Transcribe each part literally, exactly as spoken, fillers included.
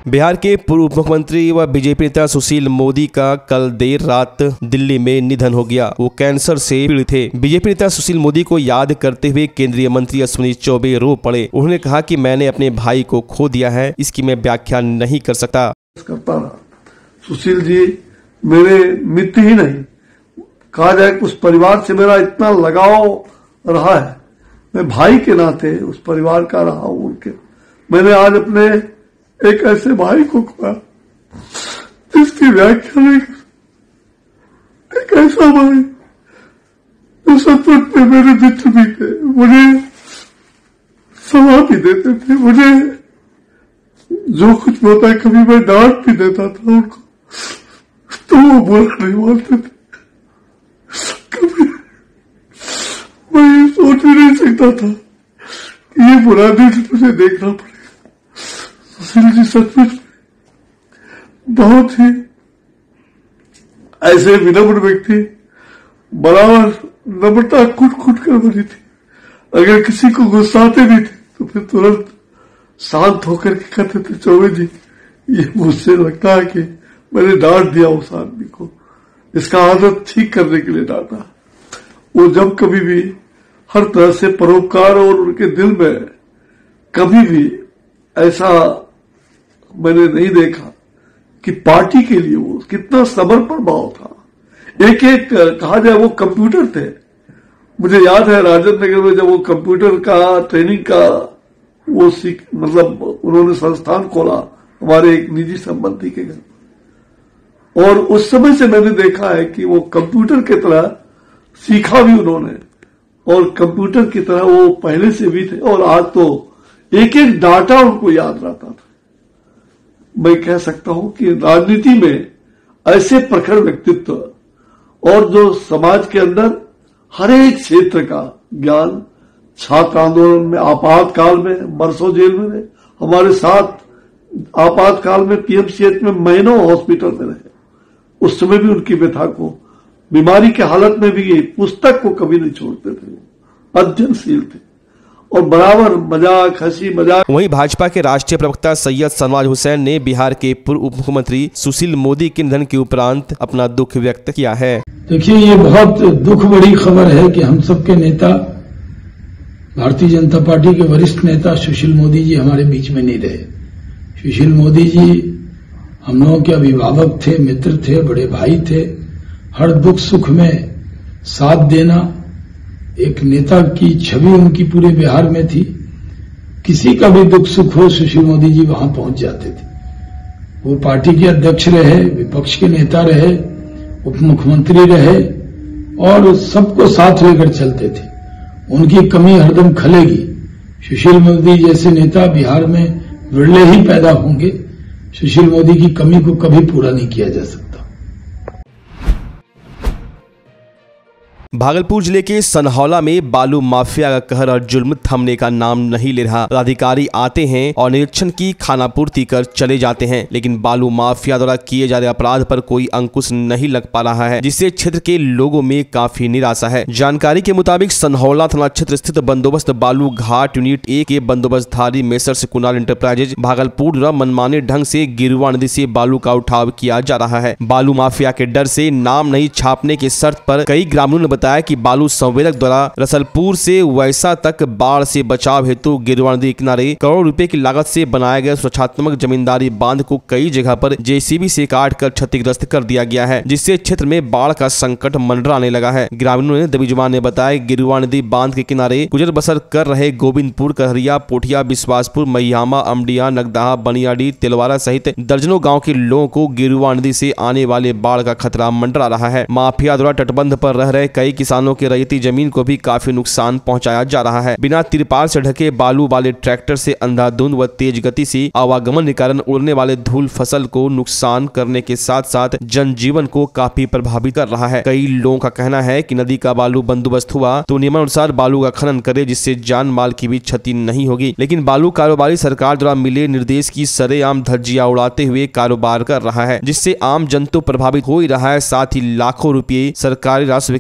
बिहार के पूर्व उप मुख्यमंत्री व बीजेपी नेता सुशील मोदी का कल देर रात दिल्ली में निधन हो गया। वो कैंसर से पीड़ित थे। बीजेपी नेता सुशील मोदी को याद करते हुए केंद्रीय मंत्री अश्विनी चौबे रो पड़े। उन्होंने कहा कि मैंने अपने भाई को खो दिया है, इसकी मैं व्याख्या नहीं कर सकता। करता रहा। सुशील जी मेरे मित्र ही नहीं, कहा जाए उस परिवार से मेरा इतना लगाव रहा है, मैं भाई के नाते उस परिवार का रहा हूं। उनके मैंने आज अपने एक ऐसे भाई को खोया जिसकी व्याख्या नहीं, एक ऐसा भाई जो सचमुच में मेरे मित्र भी थे, मुझे सलाह भी देते थे, मुझे जो कुछ होता है कभी मैं डांट भी देता था उनको, तो वो बुरा नहीं बोलते थे। कभी मैं ये सोच भी नहीं सकता था कि ये बुरा दिन मुझे देखना पड़ेगा। सुशील जी सचमुच बहुत ही ऐसे विनम्र व्यक्ति, बराबर नम्रता कुट कुट कर भरी थी। अगर किसी को गुस्साते भी थे तो फिर तुरंत शांत होकर के कहते थे, चौबे जी ये मुझसे लगता है कि मैंने डांट दिया उस आदमी को, इसका आदत ठीक करने के लिए डांटा। वो जब कभी भी हर तरह से परोपकार, और उनके दिल में कभी भी ऐसा मैंने नहीं देखा कि पार्टी के लिए वो कितना समर्पण भाव था। एक एक कहा जाए वो कंप्यूटर थे। मुझे याद है राजेंद्र नगर में जब वो कंप्यूटर का ट्रेनिंग का वो सीख मतलब उन्होंने संस्थान खोला हमारे एक निजी संबंधी के घर, और उस समय से मैंने देखा है कि वो कंप्यूटर की तरह सीखा भी उन्होंने, और कंप्यूटर की तरह वो पहले से भी थे, और आज तो एक एक डाटा उनको याद रहता था। मैं कह सकता हूं कि राजनीति में ऐसे प्रखर व्यक्तित्व, और जो समाज के अंदर हर एक क्षेत्र का ज्ञान, छात्र आंदोलन में, आपातकाल में बरसों जेल में रहे, हमारे साथ आपातकाल में पीएमसीएच में महीनों हॉस्पिटल में रहे, उस समय भी उनकी व्यथा को, बीमारी के हालत में भी पुस्तक को कभी नहीं छोड़ते थे, अध्ययनशील थे, और बराबर मजाक हंसी मजाक। वहीं भाजपा के राष्ट्रीय प्रवक्ता सैयद सनवाज हुसैन ने बिहार के पूर्व उप मुख्यमंत्री सुशील मोदी के निधन के उपरांत अपना दुख व्यक्त किया है। देखिए, ये बहुत दुख बड़ी खबर है कि हम सबके नेता, भारतीय जनता पार्टी के वरिष्ठ नेता सुशील मोदी जी हमारे बीच में नहीं रहे। सुशील मोदी जी हम लोगों के अभिभावक थे, मित्र थे, बड़े भाई थे। हर दुख सुख में साथ देना, एक नेता की छवि उनकी पूरे बिहार में थी। किसी का भी दुख सुख हो सुशील मोदी जी वहां पहुंच जाते थे। वो पार्टी के अध्यक्ष रहे, विपक्ष के नेता रहे, उप मुख्यमंत्री रहे, और सबको साथ लेकर चलते थे। उनकी कमी हरदम खलेगी। सुशील मोदी जैसे नेता बिहार में विरले ही पैदा होंगे। सुशील मोदी की कमी को कभी पूरा नहीं किया जा सकता। भागलपुर जिले के सनहौला में बालू माफिया का कहर और जुल्म थमने का नाम नहीं ले रहा। पदाधिकारी आते हैं और निरीक्षण की खानापूर्ति कर चले जाते हैं, लेकिन बालू माफिया द्वारा किए जा रहे अपराध पर कोई अंकुश नहीं लग पा रहा है, जिससे क्षेत्र के लोगों में काफी निराशा है। जानकारी के मुताबिक सनहौला थाना क्षेत्र स्थित बंदोबस्त बालू घाट यूनिट ए के बंदोबस्तधारी मेसर्स कुणाल इंटरप्राइजेज भागलपुर द्वारा मनमाने ढंग से गिरुआ नदी से बालू का उठाव किया जा रहा है। बालू माफिया के डर से नाम नहीं छापने की शर्त पर कई ग्रामीणों ने बताया कि बालू संवेदक द्वारा रसलपुर से वैसा तक बाढ़ से बचाव हेतु गिरुआ नदी किनारे करोड़ रुपए की लागत से बनाए गए सुरक्षात्मक जमींदारी बांध को कई जगह पर जेसीबी से काट कर क्षतिग्रस्त कर दिया गया है, जिससे क्षेत्र में बाढ़ का संकट मंडराने लगा है। ग्रामीणों ने दबी जुबान ने बताया गिरुआ नदी बांध के किनारे गुजर बसर कर रहे गोविंदपुर, कहरिया, पोठिया, विश्वासपुर, मैयामा, अमडिया, नगदाहा, बनियाडी, तिलवारा सहित दर्जनों गाँव के लोगों को गिरुआ नदी से आने वाले बाढ़ का खतरा मंडरा रहा है। माफिया द्वारा तटबंध पर रह रहे कई किसानों के रैयती जमीन को भी काफी नुकसान पहुंचाया जा रहा है। बिना तिरपाल से ढके बालू वाले ट्रैक्टर से अंधाधुंध व तेज गति से आवागमन के कारण उड़ने वाले धूल फसल को नुकसान करने के साथ साथ जनजीवन को काफी प्रभावित कर रहा है। कई लोगों का कहना है कि नदी का बालू बंदोबस्त हुआ तो नियमानुसार बालू का खनन करे, जिससे जान माल की भी क्षति नहीं होगी, लेकिन बालू कारोबारी सरकार द्वारा मिले निर्देश की सरेआम धज्जियां उड़ाते हुए कारोबार कर रहा है, जिससे आम जनता प्रभावित हो ही रहा है। साथ ही लाखों रुपये सरकारी राजस्व की क्षति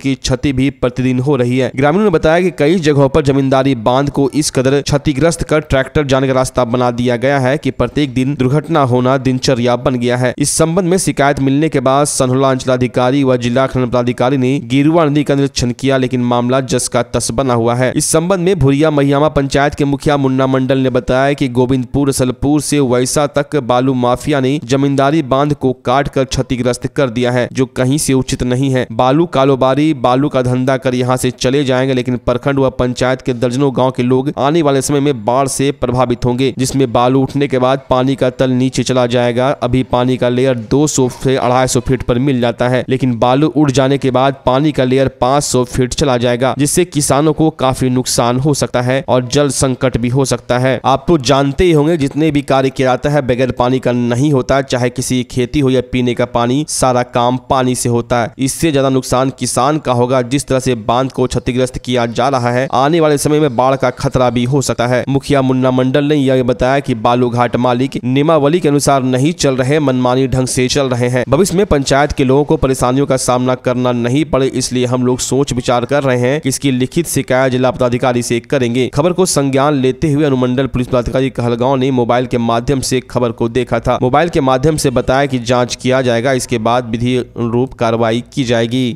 क्षति भी प्रतिदिन हो रही है। ग्रामीणों ने बताया कि कई जगहों पर जमींदारी बांध को इस कदर क्षतिग्रस्त कर ट्रैक्टर जाने का रास्ता बना दिया गया है कि प्रत्येक दिन दुर्घटना होना दिनचर्या बन गया है। इस संबंध में शिकायत मिलने के बाद सनहुला अंचलाधिकारी व जिला खनन पदाधिकारी ने गेरुआ नदी का निरीक्षण किया, लेकिन मामला जस का तस बना हुआ है। इस संबंध में भुरिया महियामा पंचायत के मुखिया मुन्ना मंडल ने बताया कि गोविंदपुर सलपुर से वैसा तक बालू माफिया ने जमींदारी बांध को काट कर क्षतिग्रस्त कर दिया है, जो कहीं से उचित नहीं है। बालू कारोबारी बालू का धंधा कर यहाँ से चले जाएंगे, लेकिन प्रखंड व पंचायत के दर्जनों गांव के लोग आने वाले समय में बाढ़ से प्रभावित होंगे, जिसमें बालू उठने के बाद पानी का तल नीचे चला जाएगा। अभी पानी का लेयर दो सौ से अढ़ाई सौ फीट पर मिल जाता है, लेकिन बालू उड़ जाने के बाद पानी का लेयर पाँच सौ फीट चला जाएगा, जिससे किसानों को काफी नुकसान हो सकता है और जल संकट भी हो सकता है। आप तो जानते ही होंगे, जितने भी कार्य किया जाता है बगैर पानी का नहीं होता, चाहे किसी खेती हो या पीने का पानी, सारा काम पानी से होता है। इससे ज्यादा नुकसान किसान का होगा। जिस तरह से बांध को क्षतिग्रस्त किया जा रहा है, आने वाले समय में बाढ़ का खतरा भी हो सकता है। मुखिया मुन्ना मंडल ने यह बताया कि बालू घाट मालिक नियमावली के अनुसार नहीं चल रहे, मनमानी ढंग से चल रहे हैं। भविष्य में पंचायत के लोगों को परेशानियों का सामना करना नहीं पड़े, इसलिए हम लोग सोच विचार कर रहे हैं कि इसकी लिखित शिकायत जिला पदाधिकारी से करेंगे। खबर को संज्ञान लेते हुए अनुमंडल पुलिस पदाधिकारी कहलगांव ने मोबाइल के माध्यम से खबर को देखा था। मोबाइल के माध्यम से बताया कि जांच किया जाएगा, इसके बाद विधि अनुरूप कार्रवाई की जाएगी।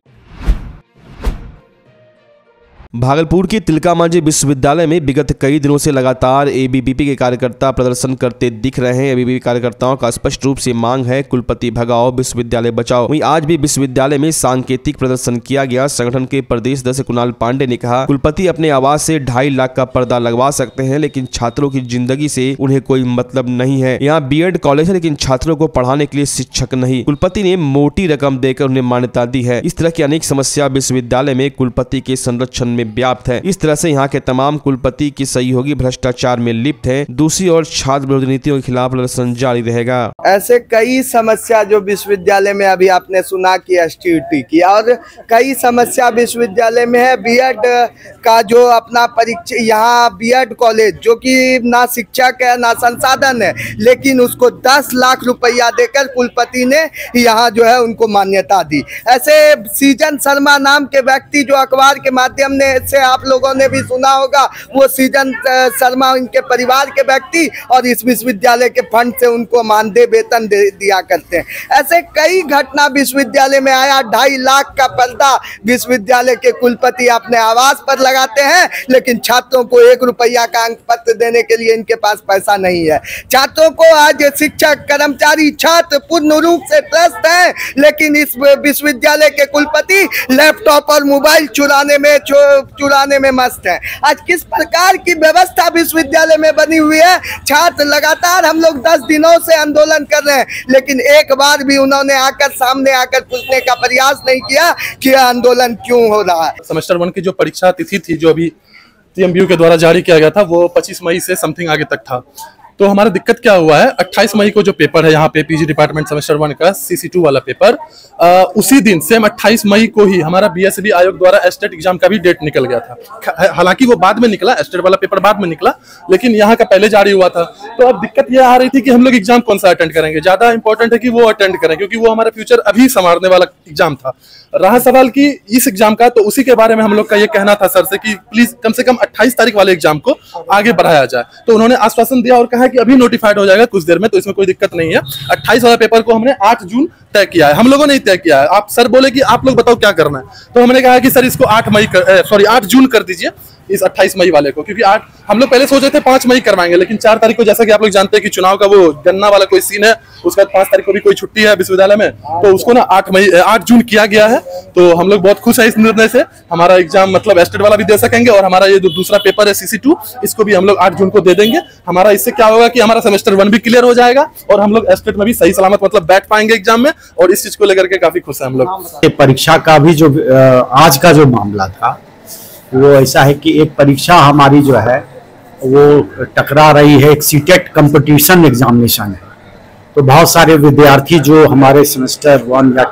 भागलपुर के तिलका मांझी विश्वविद्यालय में विगत कई दिनों से लगातार एबीवीपी के कार्यकर्ता प्रदर्शन करते दिख रहे हैं। एबीवीपी कार्यकर्ताओं का स्पष्ट रूप से मांग है कुलपति भगाओ, विश्वविद्यालय बचाओ। वहीं आज भी विश्वविद्यालय में सांकेतिक प्रदर्शन किया गया। संगठन के प्रदेश अध्यक्ष कुणाल पांडे ने कहा, कुलपति अपने आवास से ढाई लाख का पर्दा लगवा सकते हैं, लेकिन छात्रों की जिंदगी से उन्हें कोई मतलब नहीं है। यहाँ बीएड कॉलेज है, लेकिन छात्रों को पढ़ाने के लिए शिक्षक नहीं। कुलपति ने मोटी रकम देकर उन्हें मान्यता दी है। इस तरह की अनेक समस्या विश्वविद्यालय में कुलपति के संरक्षण में व्याप्त है। इस तरह से यहाँ के तमाम कुलपति की सहयोगी भ्रष्टाचार में लिप्त है। दूसरी ओर छात्र विरोधी नीतियों के खिलाफ प्रदर्शन जारी रहेगा। ऐसे कई समस्या जो विश्वविद्यालय में अभी आपने सुना कि एसटीईटी की, और कई समस्या विश्वविद्यालय में है। बीएड का जो अपना परीक्षा, यहाँ बीएड कॉलेज जो कि ना शिक्षक है ना संसाधन है, लेकिन उसको दस लाख रुपया देकर कुलपति ने यहाँ जो है उनको मान्यता दी। ऐसे सीजन शर्मा नाम के व्यक्ति जो अखबार के माध्यम से आप लोगों ने भी सुना होगा, वो सीजन शर्मा इनके परिवार के व्यक्ति और इस विश्वविद्यालय के फंड से उनको मानदेय वेतन दे दिया करते हैं। ऐसे कई घटना विश्वविद्यालय में आया। ढाई लाख का पर्दा विश्वविद्यालय के कुलपति अपने आवास पर लगाते हैं, लेकिन छात्रों को एक रुपया का अंक पत्र देने के लिए इनके पास पैसा नहीं है। छात्रों को आज शिक्षक, कर्मचारी, छात्र पूर्ण रूप से त्रस्त हैं, लेकिन इस विश्वविद्यालय के कुलपति लैपटॉप और मोबाइल चुराने में चुराने में मस्त है। आज किस प्रकार की व्यवस्था विश्वविद्यालय में बनी हुई है। छात्र लगातार, हम लोग दस दिनों से आंदोलन कर रहे हैं, लेकिन एक बार भी उन्होंने आकर सामने आकर पूछने का प्रयास नहीं किया कि आंदोलन क्यों हो रहा है। सेमेस्टर वन की जो परीक्षा तिथि थी, जो अभी टीएमबीयू के द्वारा जारी किया गया था, वो पच्चीस मई से समथिंग आगे तक था। तो हमारा दिक्कत क्या हुआ है, अट्ठाईस मई को जो पेपर है यहाँ पे पीजी डिपार्टमेंट सेमेस्टर वन का सीसी टू वाला पेपर, आ, उसी दिन सेम अट्ठाईस मई को ही हमारा बीएसबी आयोग द्वारा एस्टेट एग्जाम का भी डेट निकल गया था। हालांकि वो बाद में निकला, एस्टेट वाला पेपर बाद में निकला, लेकिन यहाँ का पहले जारी हुआ था। तो अब दिक्कत ये आ रही थी कि हम लोग एग्जाम कौन सा अटेंड करेंगे। ज्यादा इंपॉर्टेंट है कि वो अटेंड करें, क्योंकि वो हमारा फ्यूचर अभी संवारने वाला एग्जाम था। रहा सवाल की इस एग्जाम का, तो उसी के बारे में हम लोग का ये कहना था सर से कि प्लीज कम से कम अट्ठाईस तारीख वाले एग्जाम को आगे बढ़ाया जाए। तो उन्होंने आश्वासन दिया और कहा कि अभी नोटिफाइड हो जाएगा कुछ देर में, तो इसमें कोई दिक्कत नहीं है। अट्ठाईस वाला पेपर को हमने आठ जून तय किया है, हम लोगों ने तय किया है। आप सर बोले कि आप लोग बताओ क्या करना है, तो हमने कहा कि सर इसको आठ मई कर सॉरी आठ जून कर दीजिए, इस अट्ठाईस मई वाले को, क्योंकि आठ हम लोग पहले सोच रहे थे पांच मई करवाएंगे, लेकिन चार तारीख को जैसा कि आप लोग जानते हैं कि चुनाव का वो गन्ना वाला कोई सीन है, उसके बाद पांच तारीख को भी कोई छुट्टी है विश्वविद्यालय में, तो उसको ना आठ मई आठ जून किया गया है। तो हम लोग बहुत खुश है इस निर्णय से। हमारा एग्जाम मतलब एस्टेट वाला भी दे सकेंगे, और हमारा ये जो दूसरा पेपर है सीसी टू, इसको भी हम लोग आठ जून को दे देंगे। हमारा इससे क्या होगा कि हमारा सेमेस्टर वन भी क्लियर हो जाएगा और हम लोग एस्टेट में भी सही सलामत मतलब बैठ पाएंगे एग्जाम में, और इस चीज को लेकर के काफी खुश है हम लोग। परीक्षा का भी जो आज का जो मामला था, वो ऐसा है कि एक परीक्षा हमारी जो है वो टकरा रही है, एक सीटेट कंपटीशन एग्जामिनेशन है। तो बहुत सारे विद्यार्थी जो हमारे सेमेस्टर वन या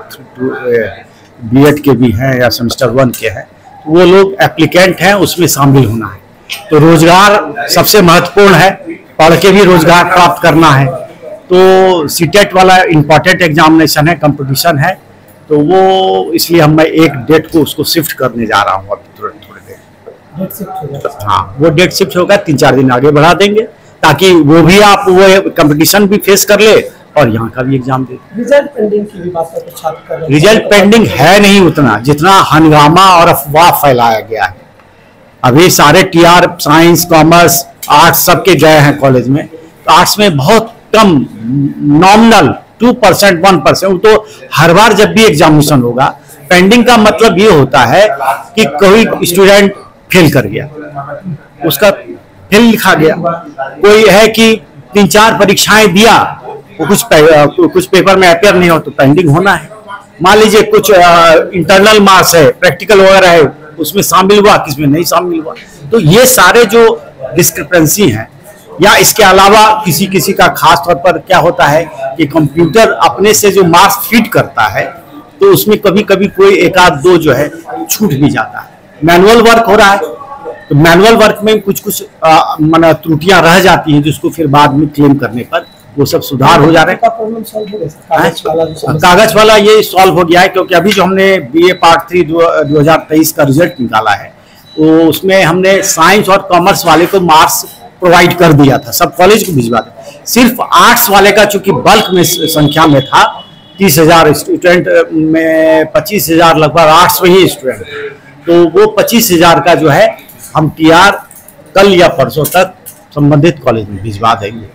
बीएड के भी हैं या सेमेस्टर वन के हैं, वो लोग एप्लीकेंट हैं, उसमें शामिल होना है। तो रोजगार सबसे महत्वपूर्ण है, पढ़ के भी रोजगार प्राप्त करना है। तो सीटेट वाला इम्पॉर्टेंट एग्जामिनेशन है, कंपटीशन है। तो वो इसलिए हम मैं एक डेट को उसको शिफ्ट करने जा रहा हूँ अभी थोड़े थोड़ी देर। हाँ, वो डेट शिफ्ट होगा, तीन चार दिन आगे बढ़ा देंगे ताकि वो भी आप वो कंपटीशन भी फेस कर ले और यहाँ का भी एग्जाम दे। रिजल्ट पेंडिंग की भी बात है, तो छात्र कर रहे हैं। रिजल्ट पेंडिंग है नहीं उतना जितना हंगामा और अफवाह फैलाया गया है। अभी सारे टीआर साइंस कॉमर्स आर्ट्स सबके गए हैं कॉलेज में, तो आर्ट्स में बहुत कम nominal two percent one percent. तो हर बार जब भी एग्जामिनेशन होगा, पेंडिंग का मतलब ये होता है कि कोई स्टूडेंट फेल कर गया, उसका फेल लिखा गया। कोई है कि तीन चार परीक्षाएं दिया, वो कुछ पे, कुछ पेपर में अपेयर नहीं हो तो पेंडिंग होना है। मान लीजिए कुछ इंटरनल मार्क्स है, प्रैक्टिकल वगैरह है, उसमें शामिल हुआ, किसमें नहीं शामिल हुआ। तो ये सारे जो डिस्क्रिपेंसी हैं, या इसके अलावा किसी किसी का खास तौर पर क्या होता है कि कंप्यूटर अपने से जो मार्क्स फीड करता है, तो उसमें कभी कभी कोई एक आध दो जो है छूट भी जाता है। मैनुअल वर्क हो रहा है, तो मैनुअल वर्क में कुछ कुछ माना त्रुटियां रह जाती हैं, जिसको फिर बाद में क्लेम करने पर वो सब सुधार हो जा रहे हैं। कागज वाला ये सॉल्व हो गया है, क्योंकि अभी जो हमने बीए पार्ट थ्री दो हजार तेईस का रिजल्ट निकाला है, तो उसमें हमने साइंस और कॉमर्स वाले को मार्क्स प्रोवाइड कर दिया था, सब कॉलेज को भिजवा दिया। सिर्फ आर्ट्स वाले का चूंकि बल्क में संख्या में था, तीस हजार स्टूडेंट में पच्चीस हजार लगभग आर्ट्स में ही स्टूडेंट, तो वो पच्चीस हजार का जो है हम टीआर कल या परसों तक संबंधित कॉलेज में भिजवा देंगे।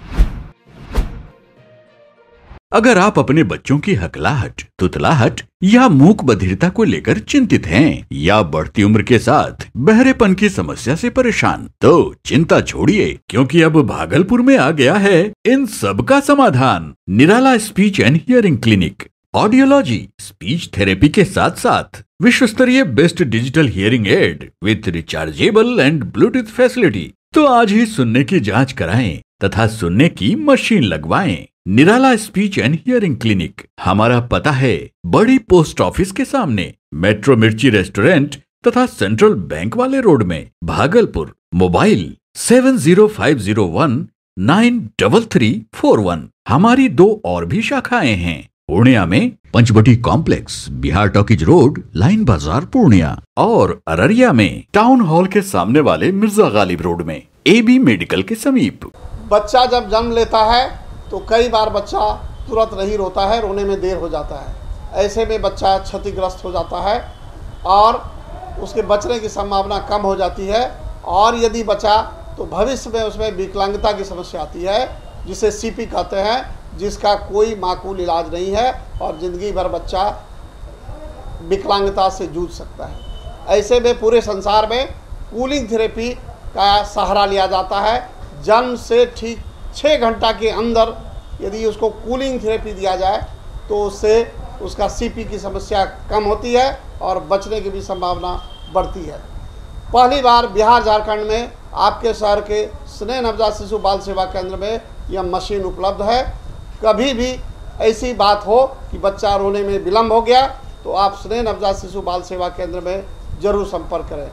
अगर आप अपने बच्चों की हकलाहट, तुतलाहट या मूक बधिरता को लेकर चिंतित हैं, या बढ़ती उम्र के साथ बहरेपन की समस्या से परेशान, तो चिंता छोड़िए, क्योंकि अब भागलपुर में आ गया है इन सब का समाधान। Nirala speech and hearing clinic. Audiology, speech therapy के साथ साथ विश्व स्तरीय best digital hearing aid with rechargeable and Bluetooth facility. तो आज ही सुनने की जांच कराएं तथा सुनने की मशीन लगवाएं। Nirala speech and hearing clinic. हमारा पता है बड़ी पोस्ट ऑफिस के सामने, मेट्रो मिर्ची रेस्टोरेंट तथा सेंट्रल बैंक वाले रोड में, Bhagalpur. Mobile seven zero five zero one nine double three four one. हमारी दो और भी शाखाएं हैं, पूर्णिया में Panchavati complex, Bihar talkies road, line बाजार पूर्णिया, और अररिया में टाउन हॉल के सामने वाले मिर्जा गालिब रोड में, एबी मेडिकल के समीप। बच्चा जब जन्म लेता है तो कई बार बच्चा तुरंत नहीं रोता है, रोने में देर हो जाता है। ऐसे में बच्चा क्षतिग्रस्त हो जाता है और उसके बचने की संभावना कम हो जाती है, और यदि बचा तो भविष्य में उसमें विकलांगता की समस्या आती है, जिसे सीपी कहते हैं, जिसका कोई माकूल इलाज नहीं है और ज़िंदगी भर बच्चा विकलांगता से जूझ सकता है। ऐसे में पूरे संसार में कूलिंग थेरेपी का सहारा लिया जाता है। जन्म से ठीक छः घंटा के अंदर यदि उसको कूलिंग थेरेपी दिया जाए तो उससे उसका सीपी की समस्या कम होती है और बचने की भी संभावना बढ़ती है। पहली बार बिहार झारखंड में आपके शहर के स्नेह नवजात शिशु बाल सेवा केंद्र में यह मशीन उपलब्ध है। कभी भी ऐसी बात हो कि बच्चा रोने में विलम्ब हो गया तो आप स्नेह नवजात शिशु बाल सेवा केंद्र में जरूर संपर्क करें।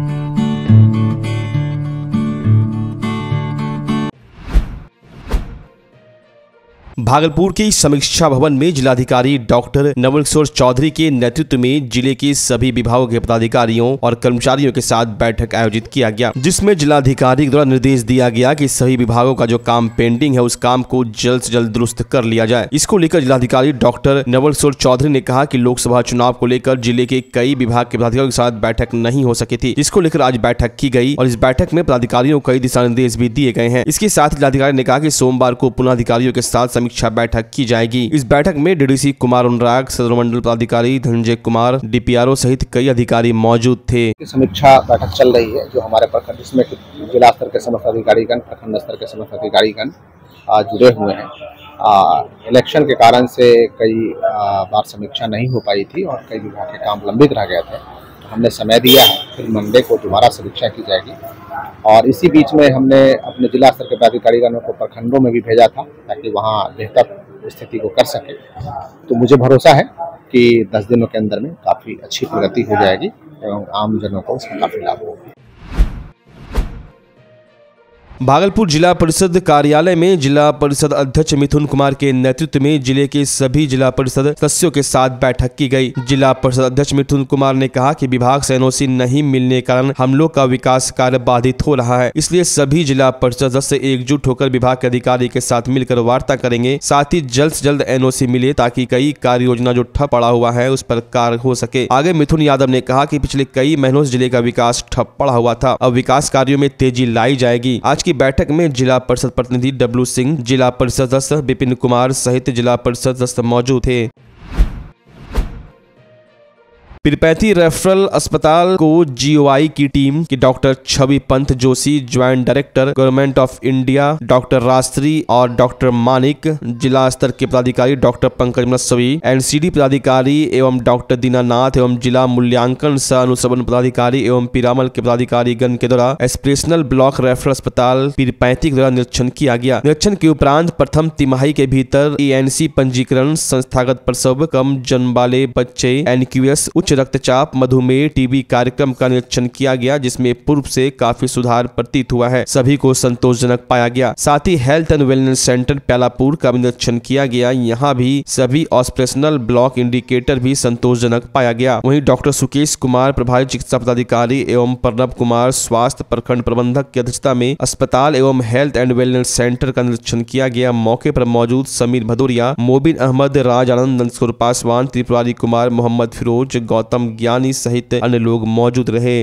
भागलपुर के समीक्षा भवन में जिलाधिकारी डॉक्टर नवल किशोर चौधरी के नेतृत्व में जिले के सभी विभागों के पदाधिकारियों और कर्मचारियों के साथ बैठक आयोजित किया गया, जिसमें जिलाधिकारी द्वारा निर्देश दिया गया कि सभी विभागों का जो काम पेंडिंग है उस काम को जल्द से जल्द दुरुस्त कर लिया जाए। इसको लेकर जिलाधिकारी डॉक्टर नवल किशोर चौधरी ने कहा कि लोकसभा चुनाव को लेकर जिले के कई विभाग के पदाधिकारियों के साथ बैठक नहीं हो सकी थी, जिसको लेकर आज बैठक की गई और इस बैठक में पदाधिकारियों को कई दिशा निर्देश भी दिए गए हैं। इसके साथ जिलाधिकारी ने कहा कि सोमवार को पुनः अधिकारियों के साथ समीक्षा बैठक की जाएगी। इस बैठक में डीडीसी कुमार अनुराग, सदर मंडल पदाधिकारी धनंजय कुमार, डीपीआरओ सहित कई अधिकारी मौजूद थे। समीक्षा बैठक चल रही है जो हमारे प्रखंड, इसमें जिला स्तर के समस्त अधिकारीगण, प्रखंड स्तर के समस्त अधिकारीगण जुड़े हुए हैं। इलेक्शन के कारण से कई आ, बार समीक्षा नहीं हो पाई थी और कई विभाग के काम लंबित रह गए थे, तो हमने समय दिया है, फिर मंडे को दोबारा समीक्षा की जाएगी। और इसी बीच में हमने अपने जिला स्तर के पदाधिकारीगणों को प्रखंडों में भी भेजा था ताकि वहां बेहतर स्थिति को कर सके। तो मुझे भरोसा है कि दस दिनों के अंदर में काफ़ी अच्छी प्रगति हो जाएगी एवं आम जनों को उसमें काफ़ी लाभ होगा। भागलपुर जिला परिषद कार्यालय में जिला परिषद अध्यक्ष मिथुन कुमार के नेतृत्व में जिले के सभी जिला परिषद सदस्यों के साथ बैठक की गई। जिला परिषद अध्यक्ष मिथुन कुमार ने कहा कि विभाग से एनओसी नहीं मिलने के कारण हम लोग का विकास कार्य बाधित हो रहा है, इसलिए सभी जिला परिषद सदस्य एकजुट होकर विभाग के अधिकारी के साथ मिलकर वार्ता करेंगे। साथ ही जल्द से जल्द एनओसी मिले ताकि कई कार्य योजना जो ठप पड़ा हुआ है उस पर कार्य हो सके। आगे मिथुन यादव ने कहा कि पिछले कई महीनों से जिले का विकास ठप पड़ा हुआ था, अब विकास कार्यों में तेजी लाई जाएगी। आज की बैठक में जिला परिषद प्रतिनिधि डब्लू सिंह, जिला परिषद सदस्य विपिन कुमार सहित जिला परिषद सदस्य मौजूद थे। पीरपैंती रेफरल अस्पताल को जीओआई की टीम की doctor Chhavi Pant Joshi, joint director government of India doctor Rajshree और डॉक्टर मानिक, जिला स्तर के पदाधिकारी डॉक्टर पंकज मसवी, एनसीडी पदाधिकारी एवं डॉक्टर दीनानाथ एवं जिला मूल्यांकन सह अनुश्रवण पदाधिकारी एवं पीरामल के पदाधिकारी गण के द्वारा एस्पिरेशनल ब्लॉक रेफरल अस्पताल पीरपैंती के द्वारा निरीक्षण किया गया। निरीक्षण के उपरांत प्रथम तिमाही के भीतर एएनसी पंजीकरण, संस्थागत प्रसव, कम जन्म वाले बच्चे, एनक्यूएस, उच्च रक्तचाप, मधुमेह, टीबी कार्यक्रम का निरीक्षण किया गया, जिसमें पूर्व से काफी सुधार प्रतीत हुआ है। सभी को संतोषजनक पाया गया। साथ ही health and wellness centre Pyalapur का निरीक्षण किया गया, यहाँ भी सभी ऑपरेशनल ब्लॉक इंडिकेटर भी संतोषजनक पाया गया। वहीं डॉक्टर सुकेश कुमार, प्रभारी चिकित्सा पदाधिकारी एवं प्रणब कुमार, स्वास्थ्य प्रखंड प्रबंधक की अध्यक्षता में अस्पताल एवं हेल्थ एंड वेलनेस सेंटर का निरीक्षण किया गया। मौके पर मौजूद समीर भदौरिया, मोबिन अहमद, राज आनंद, नंदकिशोर पासवान, त्रिपुरारी कुमार, मोहम्मद फिरोज, गौतम ज्ञानी सहित अन्य लोग मौजूद रहे।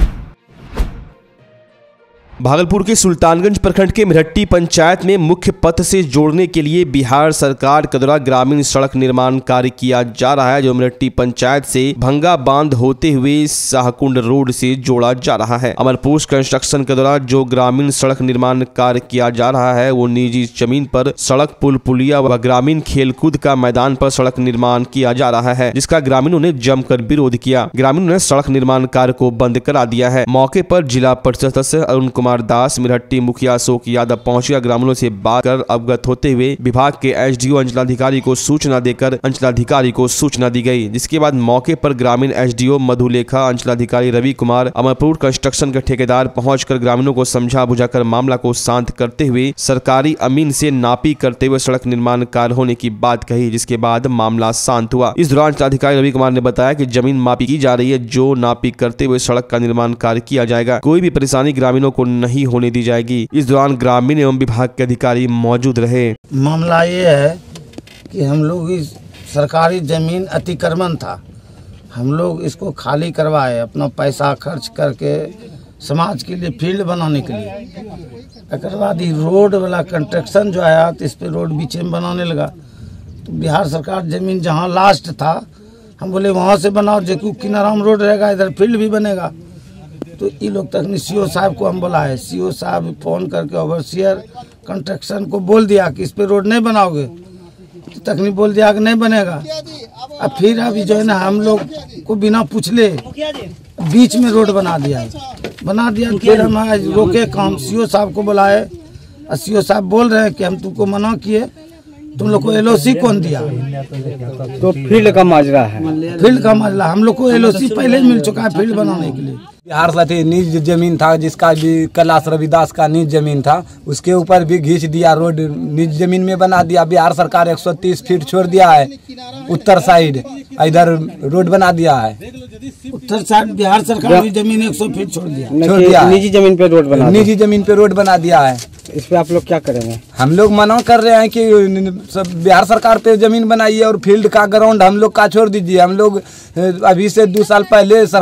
भागलपुर के सुल्तानगंज प्रखंड के मिरहट्टी पंचायत में मुख्य पथ से जोड़ने के लिए बिहार सरकार के द्वारा ग्रामीण सड़क निर्माण कार्य किया जा रहा है, जो मिरहट्टी पंचायत से भंगा बांध होते हुए शाहकुंड रोड से जोड़ा जा रहा है। अमरपोस्ट कंस्ट्रक्शन के द्वारा जो ग्रामीण सड़क निर्माण कार्य किया जा रहा है वो निजी जमीन पर सड़क, पुल, पुलिया व ग्रामीण खेलकूद का मैदान पर सड़क निर्माण किया जा रहा है, जिसका ग्रामीणों ने जमकर विरोध किया। ग्रामीणों ने सड़क निर्माण कार्य को बंद करा दिया है। मौके पर जिला परिषद सदस्य अरुण कुमार दास, मिरहट्टी मुखिया अशोक यादव पहुंच गया। ग्रामीणों से बात कर अवगत होते हुए विभाग के एसडीओ अंचलाधिकारी को सूचना देकर अंचलाधिकारी को सूचना दी गई, जिसके बाद मौके पर ग्रामीण एसडीओ मधुलेखा, अंचलाधिकारी रवि कुमार, अमरपुर कंस्ट्रक्शन के ठेकेदार पहुंचकर ग्रामीणों को समझा बुझाकर मामला को शांत करते हुए सरकारी अमीन से नापी करते हुए सड़क निर्माण कार्य होने की बात कही, जिसके बाद मामला शांत हुआ। इस दौरान अंचलाधिकारी रवि कुमार ने बताया कि जमीन मापी की जा रही है, जो नापी करते हुए सड़क का निर्माण कार्य किया जाएगा। कोई भी परेशानी ग्रामीणों को नहीं होने दी जाएगी। इस दौरान ग्रामीण एवं विभाग के अधिकारी मौजूद रहे। मामला ये है कि हम लोग इस सरकारी जमीन अतिक्रमण था, हम लोग इसको खाली करवाए अपना पैसा खर्च करके समाज के लिए फील्ड बनाने के लिए। एक बाद ही रोड वाला कंस्ट्रक्शन जो आया तो इस पे रोड बीच में बनाने लगा, तो बिहार सरकार जमीन जहाँ लास्ट था हम बोले वहाँ से बनाओ, जो किनारा में रोड रहेगा इधर फील्ड भी बनेगा। तो ये लोग तक सीओ साहब को हम बुलाए, सीओ साहब फोन करके ओवरसियर कंस्ट्रक्शन को बोल दिया कि इस पे रोड नहीं बनाओगे, तो तकनीक बोल दिया कि नहीं बनेगा। अब फिर अभी जो है ना हम लोग को बिना पूछले बीच में रोड बना दिया बना दिया फिर हम रोके काम, सीओ साहब को बुलाए और सीओ साहब बोल रहे हैं कि हम तुमको मना किए, तुम लोग को एलओसी कौन दिया? तो फील्ड का माजरा है, फील्ड का माजरा हम लोग को एलओसी पहले ही मिल चुका है फील्ड बनाने के लिए। बिहार साथी निज जमीन था, जिसका भी कैलाश रविदास का निज जमीन था, उसके ऊपर भी घींच दिया रोड, निज जमीन में बना दिया। बिहार सरकार एक सौ तीस फीट छोड़ दिया है उत्तर साइड, इधर रोड बना दिया है। उत्तर साइड बिहार सरकार की जमीन एक सौ फीट छोड़ दिया छोड़ दिया निजी जमीन पे रोड बना निजी जमीन पे रोड बना दिया है। इस पे आप लोग क्या करेंगे? हम लोग मना कर रहे हैं कि सब बिहार सरकार पे जमीन बनाइए और फील्ड का ग्राउंड हम लोग का छोड़ दीजिए। हम लोग अभी से दो साल पहले सर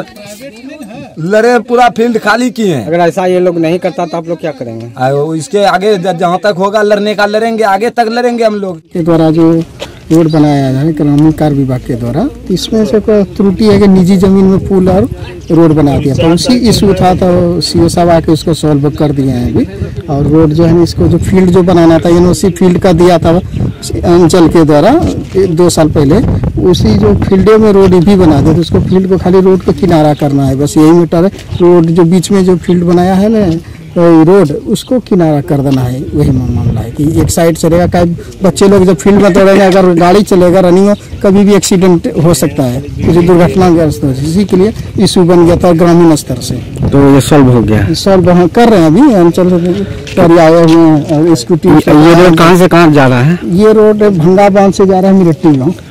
लड़े, पूरा फील्ड खाली किए हैं। अगर ऐसा ये लोग नहीं करता तो आप लोग क्या करेंगे? इसके आगे जहाँ तक होगा लड़ने का लड़ेंगे, आगे तक लड़ेंगे हम लोग। के द्वारा जो रोड बनाया है ग्रामीण कार्य विभाग के द्वारा, इसमें से त्रुटि है कि निजी जमीन में पुल और रोड बना दिया, तो उसी इशू था तो सीओ साहब आके उसको सॉल्व कर दिए हैं अभी। और रोड जो है इसको जो फील्ड जो बनाना था एनओसी फील्ड का दिया था अंचल के द्वारा दो साल पहले, उसी जो फील्डे में रोड भी बना दिया, तो उसको फील्ड को खाली रोड को किनारा करना है, बस यही मैटर है। रोड जो बीच में जो फील्ड बनाया है ना रोड, उसको किनारा कर देना है, वही मामला है कि एक साइड चलेगा। कई बच्चे लोग जब फील्ड में दौड़ेंगे, अगर गाड़ी चलेगा रनिंग, कभी भी एक्सीडेंट हो सकता है, किसी दुर्घटनाग्रस्त हो, इसी के लिए इशू बन गया था ग्रामीण स्तर से। तो ये सॉल्व हो गया? सॉल्व कर रहे हैं अभी, अंचल अधिकारी आए हुए हैं और स्कूटी। ये रोड कहाँ से कहाँ जा रहा है? ये रोड भंगा बांध से जा रहा है मिलिट्री गाँव।